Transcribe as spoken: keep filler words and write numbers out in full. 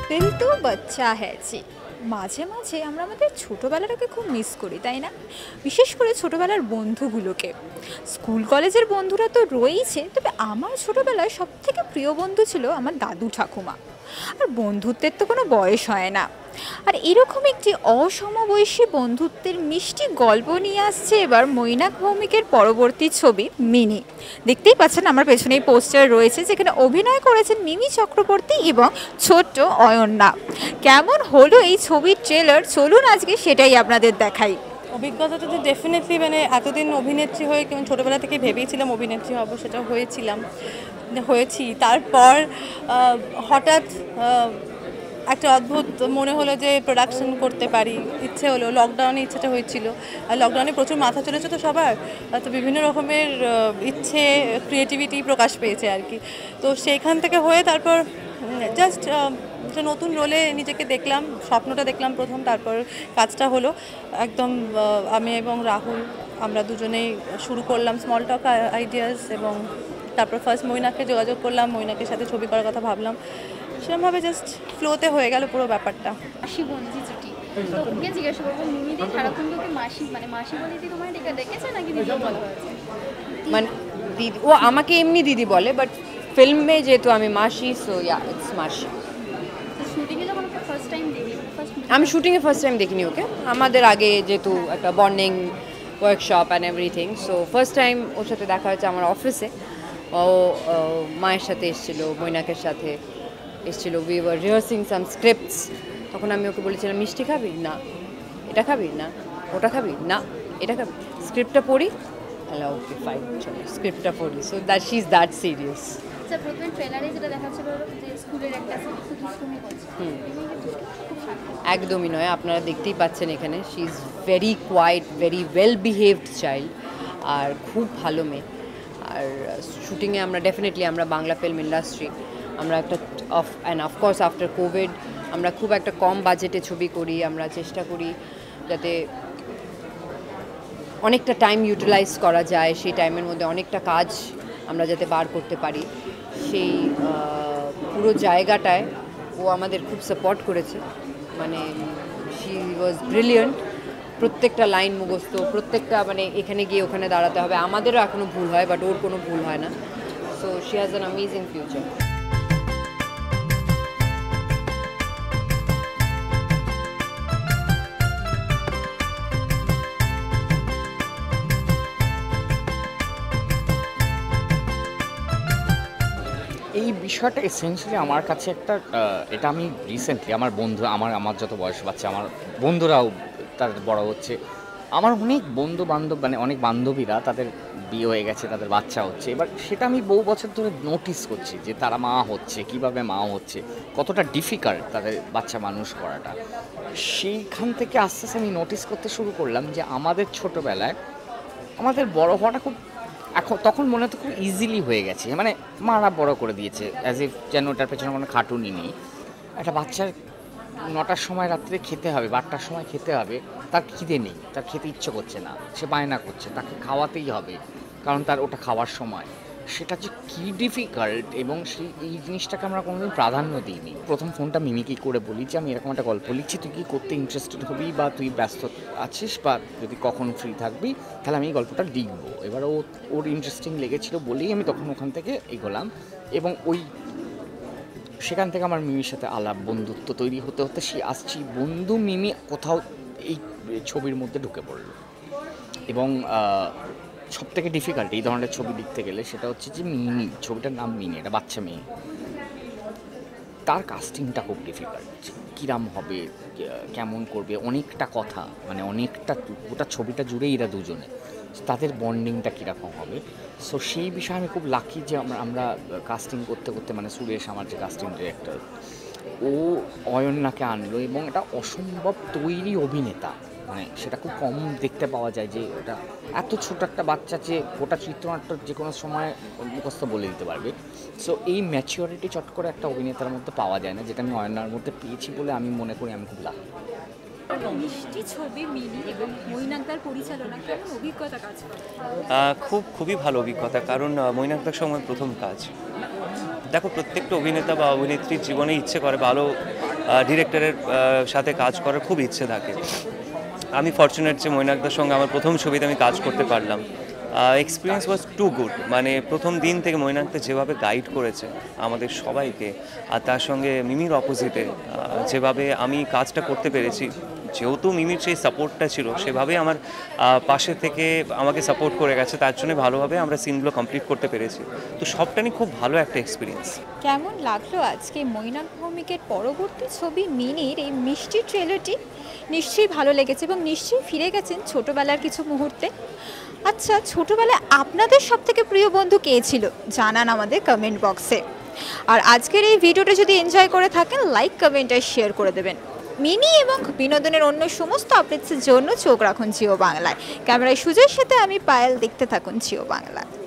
দিল তো বাচ্চা হ্যাছি মাঝে মাঝে আমরা আমাদের ছোটোবেলাটাকে খুব মিস করি, তাই না? বিশেষ করে ছোটোবেলার বন্ধুগুলোকে। স্কুল কলেজের বন্ধুরা তো রয়েইছে, তবে আমার ছোটোবেলায় সবথেকে প্রিয় বন্ধু ছিল আমার দাদু ঠাকুমা। আর বন্ধুত্বের তো কোনো বয়স হয় না। আর এরকম একটি অসমবয়সী বন্ধুত্বের মিষ্টি গল্প নিয়ে আসছে এবার মৈনাক ভৌমিকের পরবর্তী ছবি মিনি। দেখতেই পাচ্ছেন আমার পেছনেই পোস্টার রয়েছে, যেখানে অভিনয় করেছেন মিমি চক্রবর্তী এবং ছোট্ট অয়ন্যা। কেমন হলো এই ছবির ট্রেলার, চলুন আজকে সেটাই আপনাদের দেখাই। অভিজ্ঞতাটা তো ডেফিনেটলি, মানে এতদিন অভিনেত্রী হয়ে কেমন ছোটোবেলা থেকে ভেবেইছিলাম অভিনেত্রী হব, সেটা হয়েছিলাম হয়েছি। তারপর হঠাৎ একটা অদ্ভুত মনে হলো যে প্রোডাকশন করতে পারি, ইচ্ছে হলো। লকডাউনে ইচ্ছেটা হয়েছিল, আর লকডাউনে প্রচুর মাথা চলেছে তো সবার, তো বিভিন্ন রকমের ইচ্ছে ক্রিয়েটিভিটি প্রকাশ পেয়েছে আর কি। তো সেইখান থেকে হয়ে তারপর জাস্ট একটা নতুন রোলে নিজেকে দেখলাম, স্বপ্নটা দেখলাম প্রথম, তারপর কাজটা হলো একদম। আমি এবং রাহুল আমরা দুজনেই শুরু করলাম স্মল টক আইডিয়াস, এবং তারপর ফার্স্ট মৈনাককে যোগাযোগ করলাম, মৈনাকের সাথে ছবি করার কথা ভাবলাম, সেরকমভাবে জাস্ট ফ্লোতে হয়ে গেল পুরো ব্যাপারটা। মাসি বন্ধু জুটি, তো ওকে জিজ্ঞাসা করবো মিমিদি সারাক্ষণকে মাসি মানে মাসি বলে দিদি তোমায় ডেকে ডেকেছে নাকি দিদি বলা হয়েছে? মানে দিদি, ও আমাকে এমনি দিদি বলে, বাট ফিল্মে যেহেতু আমি মাসি, সো ইয়া ইটস মাসি। শুটিংয়ে যখন ফার্স্ট টাইম দেখি, আমি শুটিংয়ে ফার্স্ট টাইম দেখিনি ওকে। আমাদের আগে যেহেতু একটা bonding workshop and everything, so first time ওর সাথে দেখা হয়েছে আমার অফিসে। ও মায়ের সাথে এসেছিলো, মৈনাকের সাথে এসেছিলো। We were rehearsing some scripts. তখন আমি ওকে বলেছিলাম মিষ্টি খাবি না, এটা খাবি না, ওটা খাবি না, এটা খাবি। স্ক্রিপ্টটা পড়ি, হ্যালো ওকে ফাইন, চলো স্ক্রিপ্টটা পড়ি। So that she is that serious. আচ্ছা, প্রথমে ট্রেলারে যেটা দেখাচ্ছিল যে স্কুলের একটা শিশু দুষ্টুমি করছে, একদমই নয়, আপনারা দেখতেই পাচ্ছেন এখানে she is very quiet, very well behaved child, আর খুব ভালো মেয়ে। আর শুটিংয়ে আমরা ডেফিনেটলি আমরা বাংলা ফিল্ম ইন্ডাস্ট্রি, আমরা একটা off and of course after Covid আমরা খুব একটা কম বাজেটে ছবি করি। আমরা চেষ্টা করি যাতে অনেকটা টাইম ইউটিলাইজ করা যায়, সেই টাইমের মধ্যে অনেকটা কাজ আমরা যাতে বার করতে পারি। সেই পুরো জায়গাটায় ও আমাদের খুব সাপোর্ট করেছে, মানে শি ওয়াজ ব্রিলিয়েন্ট। প্রত্যেকটা লাইন মুখস্থ, প্রত্যেকটা মানে এখানে গিয়ে ওখানে দাঁড়াতে হবে, আমাদেরও এখনও ভুল হয়, বাট ওর কোনো ভুল হয় না। So she has an amazing future. এই বিষয়টা এসেন্সিয়ালি আমার কাছে একটা, এটা আমি রিসেন্টলি আমার বন্ধু, আমার আমার যত বয়স বাচ্চা, আমার বন্ধুরাও তার বড় হচ্ছে, আমার অনেক বন্ধু বান্ধব মানে অনেক বান্ধবীরা তাদের বিয়ে হয়ে গেছে, তাদের বাচ্চা হচ্ছে। এবার সেটা আমি বহু বছর ধরে নোটিস করছি যে তারা মা হচ্ছে, কিভাবে মা হচ্ছে, কতটা ডিফিকাল্ট তাদের বাচ্চা মানুষ করাটা। সেইখান থেকে আস্তে আস্তে আমি নোটিস করতে শুরু করলাম যে আমাদের ছোটোবেলায় আমাদের বড় হওয়াটা খুব, এখন তখন মনে হতো খুব ইজিলি হয়ে গেছে, মানে মারা বড় করে দিয়েছে, অ্যাজ ইফ যেন ওটার পেছনে কোনো খাটুনি নেই। একটা বাচ্চার নটার সময় রাত্রে খেতে হবে, বারোটার সময় খেতে হবে, তার খিদে নেই, তার খেতে ইচ্ছে করছে না, সে বায়না করছে, তাকে খাওয়াতেই হবে, কারণ তার ওটা খাওয়ার সময়। সেটা যে কী ডিফিকাল্ট, এবং সেই এই জিনিসটাকে আমরা কোনোদিন প্রাধান্য দিইনি। প্রথম ফোনটা মিমিকে করে বলি যে আমি এরকম একটা গল্প লিখছি, তুই কি করতে ইন্টারেস্টেড হবি, বা তুই ব্যস্ত আছিস, বা যদি কখন ফ্রি থাকবি তাহলে আমি এই গল্পটা লিখবো। এবার ও ওর ইন্টারেস্টিং লেগেছিলো বলেই আমি তখন ওখান থেকে এগোলাম, এবং ওই সেখান থেকে আমার মিমির সাথে আলাপ বন্ধুত্ব তৈরি হতে হতে সে আসছি বন্ধু মিমি কোথাও এই ছবির মধ্যে ঢুকে পড়লো। এবং সব থেকে ডিফিকাল্ট এই ধরনের ছবি লিখতে গেলে সেটা হচ্ছে যে মিনি, ছবিটার নাম মিনি, এটা বাচ্চা মেয়ে, তার কাস্টিংটা খুব ডিফিকাল্ট। কিরাম হবে, কেমন করবে, অনেকটা কথা, মানে অনেকটা গোটা ছবিটা জুড়েই এরা দুজনে, তাদের বন্ডিংটা কীরকম হবে। সো সেই বিষয়ে আমি খুব লাকি যে আমরা আমরা কাস্টিং করতে করতে, মানে সুরেশ আমার যে কাস্টিং ডিরেক্টর, ও অয়ন্যাকে আনলো, এবং এটা অসম্ভব তৈরি অভিনেতা, মানে সেটা খুব কম দেখতে পাওয়া যায় যে এটা এত ছোট একটা বাচ্চা যে গোটা চিত্রনাট্য যে কোনো সময় মুখস্থ বলে দিতে পারবে। সো এই ম্যাচিওরিটি চট করে একটা অভিনেতার মধ্যে পাওয়া যায় না, যেটা আমি অয়ন্যার মধ্যে পেয়েছি বলে আমি মনে করি আমি খুব লাকি। মিষ্টি ছবি মিনি এবং মৈনাকদার পরিচালনা, কেমন অভিজ্ঞতা কাজ করে? খুব খুবই ভালো অভিজ্ঞতা, কারণ মৈনাকদার সময় প্রথম কাজ। দেখো, প্রত্যেকটা অভিনেতা বা অভিনেত্রীর জীবনে ইচ্ছে করে ভালো ডিরেক্টরের সাথে কাজ করার খুব ইচ্ছে থাকে। আমি ফর্চুনেট যে মৈনাকদার সঙ্গে আমার প্রথম ছবিতে আমি কাজ করতে পারলাম। এক্সপিরিয়েন্স ওয়াজ টু গুড, মানে প্রথম দিন থেকে মৈনাকদা যেভাবে গাইড করেছে আমাদের সবাইকে, আর তার সঙ্গে মিমির অপোজিটে যেভাবে আমি কাজটা করতে পেরেছি, যেহেতু মিমির সেই সাপোর্টটা ছিল সেভাবেই আমার পাশে থেকে আমাকে সাপোর্ট করে গেছে, তার জন্য ভালোভাবে আমরা সিনগুলো কমপ্লিট করতে পেরেছি। তো সবটা নিয়ে খুব ভালো একটা এক্সপিরিয়েন্স। কেমন লাগলো আজকে মৈনাক ভৌমিকের পরবর্তী ছবি মিনির এই মিষ্টি ট্রেলারটি? নিশ্চয়ই ভালো লেগেছে এবং নিশ্চয়ই ফিরে গেছেন ছোটোবেলার কিছু মুহূর্তে। আচ্ছা, ছোটোবেলায় আপনাদের সবথেকে প্রিয় বন্ধু কে ছিল জানান আমাদের কমেন্ট বক্সে। আর আজকের এই ভিডিওটা যদি এনজয় করে থাকেন, লাইক কমেন্ট আর শেয়ার করে দেবেন। মিনি এবং বিনোদনের অন্য সমস্ত আপডেটসের জন্য চোখ রাখুন জিও বাংলায়। ক্যামেরায় সুজয়ের সাথে আমি পায়েল, দেখতে থাকুন জিও বাংলা।